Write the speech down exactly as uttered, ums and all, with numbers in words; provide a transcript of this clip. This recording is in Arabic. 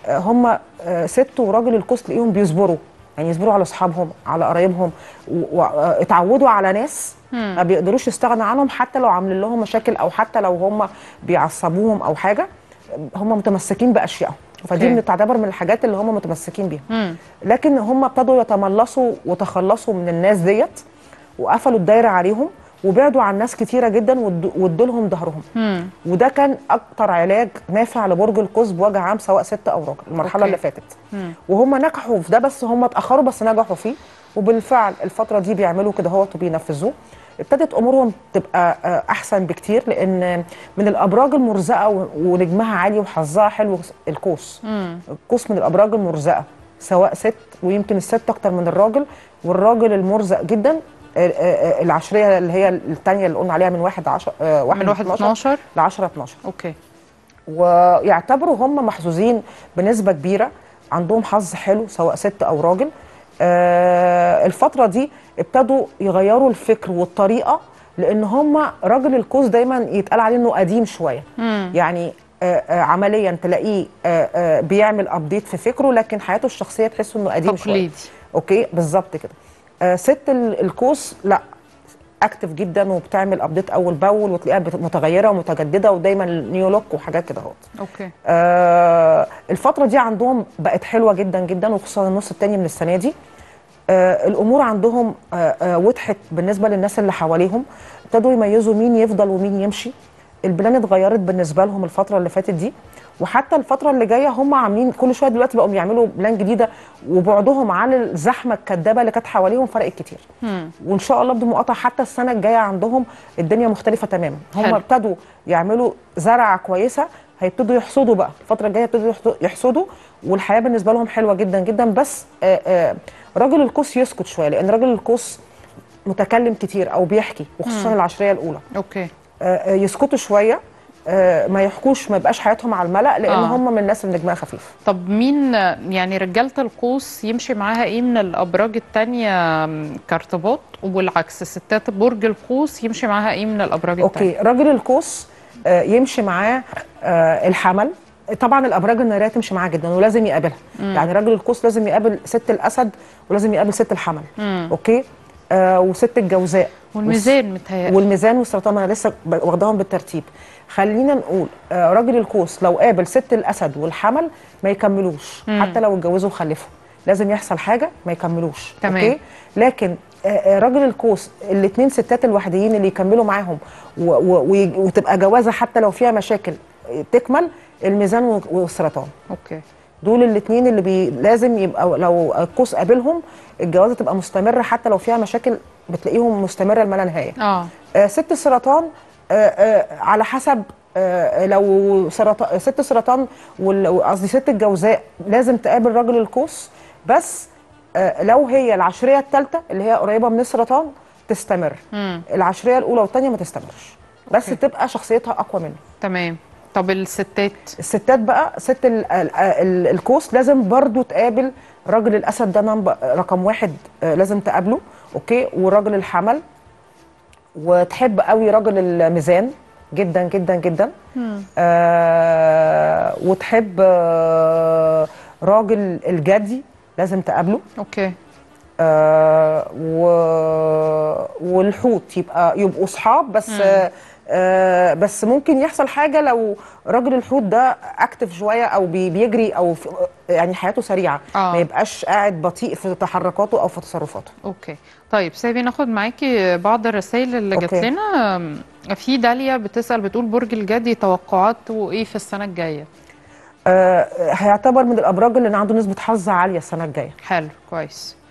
هم ست وراجل القوس تلاقيهم بيصبروا، يعني يصبروا على اصحابهم على قرايبهم، واتعودوا على ناس ما بيقدروش يستغنوا عنهم حتى لو عاملين لهم مشاكل او حتى لو هم بيعصبوهم او حاجه، هم متمسكين باشيائهم. فدي من تعتبر من الحاجات اللي هم متمسكين بيها. لكن هم ابتدوا يتملصوا وتخلصوا من الناس ديت، وقفلوا الدايره عليهم وبعدوا عن ناس كتيره جدا وادوا لهم ظهرهم. وده كان اكتر علاج نافع لبرج القوس بوجه عام، سواء ست او راجل المرحله أوكي. اللي فاتت. مم. وهم نجحوا في ده، بس هم اتاخروا بس نجحوا فيه، وبالفعل الفتره دي بيعملوا كده هوت وبينفذوه. ابتدت امورهم تبقى احسن بكتير، لان من الابراج المرزقه ونجمها عالي وحظها حلو القوس. مم. القوس من الابراج المرزقه، سواء ست، ويمكن الست اكتر من الراجل، والراجل المرزق جدا العشريه اللي هي الثانيه اللي قلنا عليها من واحد عشر واحد من واحد اتناشر ل عشرة اتناشر. اوكي. ويعتبروا هم محظوظين بنسبه كبيره، عندهم حظ حلو سواء ست او راجل. آه الفتره دي ابتدوا يغيروا الفكر والطريقه، لان هم راجل القوس دايما يتقال عليه انه قديم شويه. مم. يعني آه آه عمليا تلاقيه آه آه بيعمل ابديت في فكره، لكن حياته الشخصيه تحسوا انه قديم شويه. اوكي بالظبط كده. آه ست القوس لا، اكتف جدا وبتعمل ابديت اول باول، وتلاقيها متغيره ومتجدده ودايما نيو لوك وحاجات كده اهوت. اوكي. آه الفتره دي عندهم بقت حلوه جدا جدا، وخصوصا النص الثاني من السنه دي. آه الامور عندهم آه آه وضحت بالنسبه للناس اللي حواليهم، ابتدوا يميزوا مين يفضل ومين يمشي. البلان اتغيرت بالنسبه لهم الفتره اللي فاتت دي، وحتى الفتره اللي جايه هم عاملين كل شويه دلوقتي بقوا يعملوا بلان جديده، وبعدهم عن الزحمه الكدابه اللي كانت حواليهم فرقت كتير. مم. وان شاء الله بدون مقاطعه حتى السنه الجايه عندهم الدنيا مختلفه تماما. هم ابتدوا يعملوا زرعه كويسه، هيبتدوا يحصدوا بقى الفتره الجايه، يبتدوا يحصدوا، والحياه بالنسبه لهم حلوه جدا جدا. بس آآ آآ راجل القوس يسكت شويه، لان راجل القوس متكلم كتير او بيحكي، وخصوصا مم. العشريه الاولى. اوكي. آآ يسكتوا شويه، ما يحكوش، ما يبقاش حياتهم على الملأ، لان آه. هم من الناس اللي نجمها خفيف. طب مين يعني رجاله القوس يمشي معاها ايه من الابراج الثانيه كارتباط، والعكس ستات برج القوس يمشي معاها ايه من الابراج الثانيه؟ اوكي. راجل القوس يمشي معاه الحمل. طبعا الابراج الناريه تمشي معاه جدا ولازم يقابلها. مم. يعني راجل القوس لازم يقابل ست الاسد، ولازم يقابل ست الحمل. مم. اوكي. آه وست الجوزاء والميزان متهيألي، والميزان والسرطان، انا لسه واخداهم بالترتيب. خلينا نقول آه راجل القوس لو قابل ست الاسد والحمل ما يكملوش. مم. حتى لو اتجوزوا وخلفوا لازم يحصل حاجه ما يكملوش. تمام. اوكي. لكن آه راجل القوس الاثنين ستات الوحيدين اللي يكملوا معاهم وتبقى جوازه حتى لو فيها مشاكل تكمل، الميزان والسرطان. اوكي. دول الاثنين اللي بي لازم يبقى لو القوس قابلهم الجوازه تبقى مستمره، حتى لو فيها مشاكل بتلاقيهم مستمره لما لا نهايه. اه, آه ست السرطان آه آه على حسب، آه لو سرطان ست السرطان قصدي ست الجوزاء لازم تقابل راجل القوس، بس آه لو هي العشريه الثالثه اللي هي قريبه من السرطان تستمر. مم. العشريه الاولى والثانيه ما تستمرش، بس أوكي. تبقى شخصيتها اقوى منه. تمام. طب الستات الستات بقى ست ال ال ال القوس لازم برضو تقابل راجل الاسد، ده نمبر رقم واحد لازم تقابله. اوكي. وراجل الحمل، وتحب قوي راجل الميزان جدا جدا جدا. آه وتحب آه راجل الجدي لازم تقابله. اوكي. آه و والحوت يبقى يبقوا اصحاب، بس مم. آه بس ممكن يحصل حاجه لو راجل الحوت ده اكتف شويه او بي بيجري او يعني حياته سريعه. آه. ما يبقاش قاعد بطيء في تحركاته او في تصرفاته. اوكي. طيب سيبي ناخد معاكي بعض الرسائل اللي جات لنا. في داليا بتسال بتقول برج الجدي توقعاته ايه في السنه الجايه؟ آه هيعتبر من الابراج اللي عنده نسبه حظ عاليه السنه الجايه. حلو كويس.